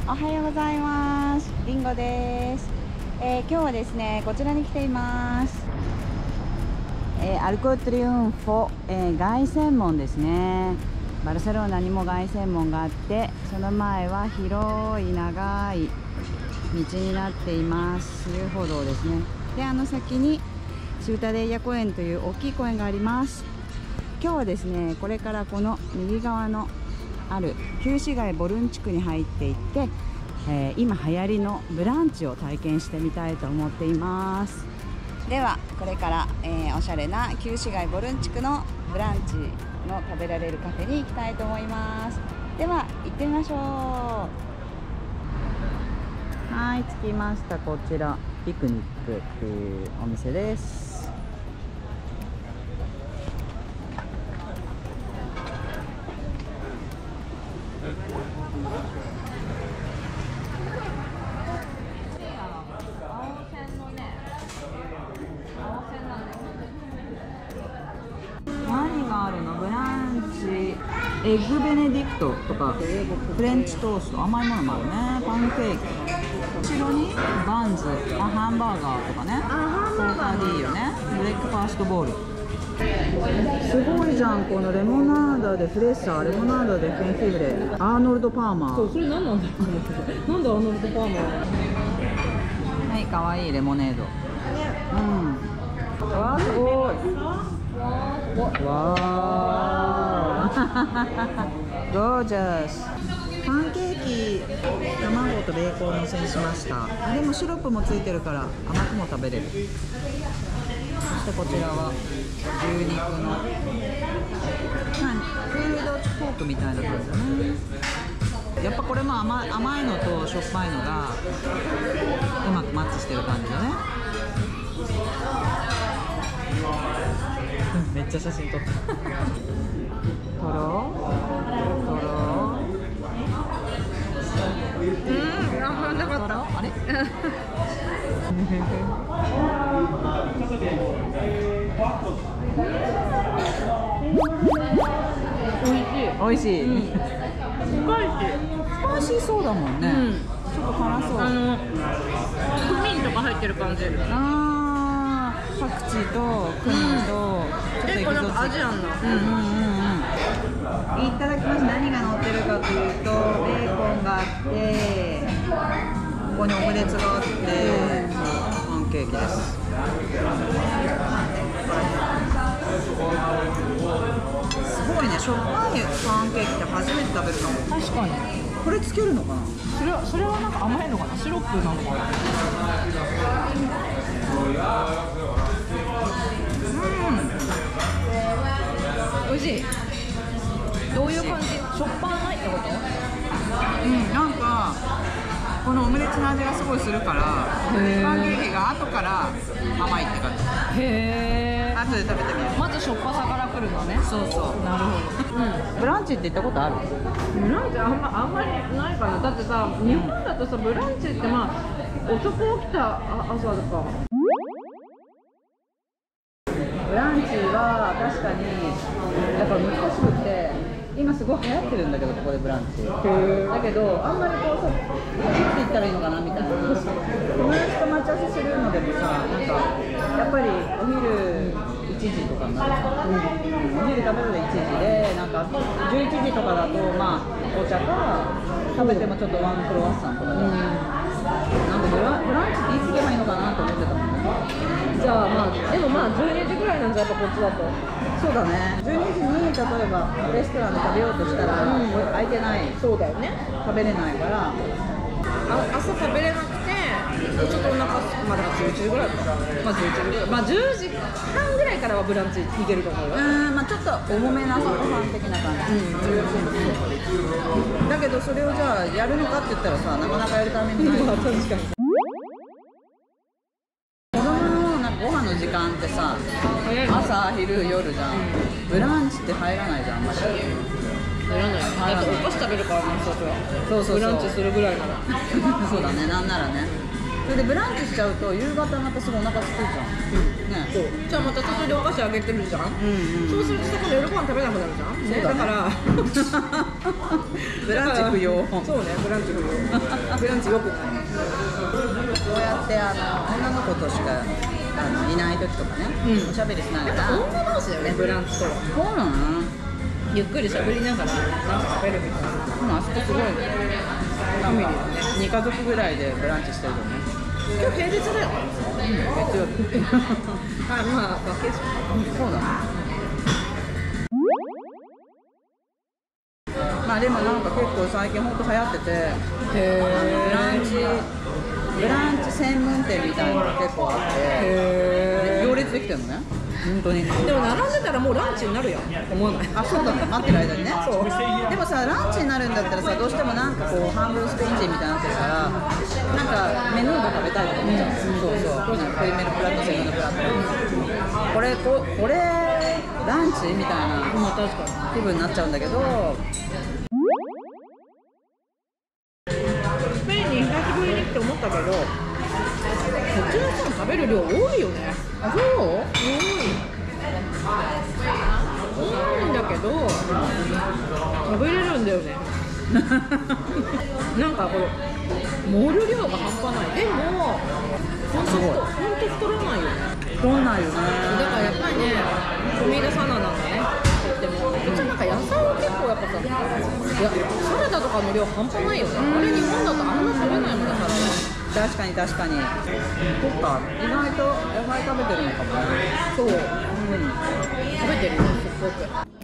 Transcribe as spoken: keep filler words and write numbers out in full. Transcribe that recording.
おはようございます。りんごです。えー、今日はですね、こちらに来ています。えー、アルコトリウンフォ、えー、凱旋門ですね。バルセロナにも凱旋門があって、その前は広い長い道になっています。遊歩道ですね。で、あの先にシュータデイヤ公園という大きい公園があります。今日はですね、これからこの右側のある旧市街ボルン地区に入っていって、えー、今流行りのブランチを体験してみたいと思っています。ではこれから、えー、おしゃれな旧市街ボルン地区のブランチの食べられるカフェに行きたいと思います。では行ってみましょう。はい、着きました。こちらピクニックっていうお店です。何があるの？ブランチエッグベネディクトとかフレンチトースト、甘いものもあるね。パンケーキ、後ろにバンズ、あハンバーガーとかね。あハンバーガーでいいよね。ブレックファーストボールすごいじゃん。このレモナーダでフレッサー、レモナーダでフェンフィブレ、アーノルド・パーマー。 そう、それ何なんだろうなんでアーノルド・パーマー。 はい、かわいいレモネード。うん、わーすごい。わーゴージャス。パンケーキ、卵とベーコンをのせにしました。あでもシロップもついてるから甘くも食べれる。そしてこちらは牛肉の、まあ、フードフォークみたいな感じだね。やっぱこれも 甘, 甘いのとしょっぱいのがうまくマッチしてる感じだね。めっちゃ写真撮った。とろとろ。 うん、あんまなかった。 あれ？おいしい。おいしい。うん、スパイシー。スパイシーそうだもんね。うん、ちょっと辛そう。 あのクミンとか入ってる感じ。 ああ、パクチーとクミンと、うん、 結構なんかアジアンな。 うんうんうんうん。いただきます。何が乗ってるかというと、ベーコンがあって、ここにオムレツがあって、パンケーキです。すごいね、しょっぱいパンケーキって初めて食べるかも。 確かに。 これつけるのかな。 それはそれはなんか甘いのかな。シロップなのかな。うん。美味しい。どういう感じ？しょっぱないってこと？ うん、なんかこのオムレツの味がすごいするから、パンケーキが後から甘いって感じ。へえ。後で食べてみよう。 まずしょっぱさからくるのね。 そうそう。 なるほど。 うん。ブランチって行ったことある？ ブランチあんまあんまりないかな。だってさ、日本だとさブランチってまあ遅く起きた朝とか。 ブランチは確かにだから難しくて、今すごい流行ってるんだけど、ここでブランチ。だけどあんまりこうさ、いつ行ったらいいのかなみたいな。友達と待ち合わせするのでもさ、なんかやっぱりお昼いちじとかになるじゃん。うん、お昼食べるのいちじで、なんかじゅういちじとかだとまあお茶か食べてもちょっとワンクロワッサンとかで、うん、なんでブラ、ブランチっていつ行けばいいのかなと思ってたもんね。 じゃあまあでもまあじゅうにじぐらいなんじゃやっぱこっちだと。 そうだね。じゅうにじに例えばレストランで食べようとしたら、うん、空いてない。 そうだよね。 食べれないから。あ、 朝食べれなくてちょっとお腹まあだからじゅういちじぐらいか。まあじゅういちじぐらい。まあじゅうじはんぐらいからはブランチ行けると思うよ。 うん、まあちょっと重めな朝ごはん的な感じ。うん。だけどそれをじゃあやるのかって言ったらさ、なかなかやるタイミングない。 確かに。 ご飯の時間ってさ、朝、昼、夜じゃん。ブランチって入らないじゃん、あんまり。入らない。だってお菓子食べるからね、人たちは。 そうそうそう。 ブランチするぐらいなら。 そうだね、なんならね。 それでブランチしちゃうと夕方またすぐお腹すくじゃん、ね、 そうじゃあまたそれでお菓子あげてるじゃん、 うんうん、 そうするとさ、今度夜ご飯食べなくなるじゃん、ね、だ, だからブランチ不要そうね、ブランチ不要ブランチよくないこうやってあの女の子としかあのいない時とかね、うん、おしゃべりしながら女同士だよね、ブランチとは。 そうなの、 ゆっくりしゃべりながらなんか食べるみたいな。 でもあそこすごいね、 ファミリーだね。 に家族ぐらいでブランチしてるよね。 今日平日だよ。 うん、月曜日あ、まあバケーション。 そうだね。まあでもなんか結構最近ほんと流行ってて、 へブランチブランチ専門店みたいなのが結構あって、へ行列できてるのね、本当に。 でも並んでたらもうランチになるやん、思わない？ あ、そうだね、待ってる間にね。 そう。 でもさ、ランチになるんだったらさ、どうしてもなんかこう半分スペイン人みたいになってるから、なんかメニューが食べたいとか思っちゃう、うん、そうそう、プリメルプラット、セカンドプラット、これここれランチみたいな気分になっちゃうんだけど、 スペインに久しぶりに来て思ったけど、こっちの人の食べる量多いよね。 あ、そう？ 多い。多いんだけど食べれるんだよねなんかこの盛る量が半端ない。でもほんと太らないよね。 太らないよね。 だからやっぱりね、コミダサナなんだね、とっても。うちなんか野菜は結構やっぱさ、いやサラダとかの量半端ないよね。あれ日本だとあんな取れないもんね、サラダ。 確かに確かに。そっか、意外と野菜食べてるのかもね。 そう、うん、食べてるよ、すっごく。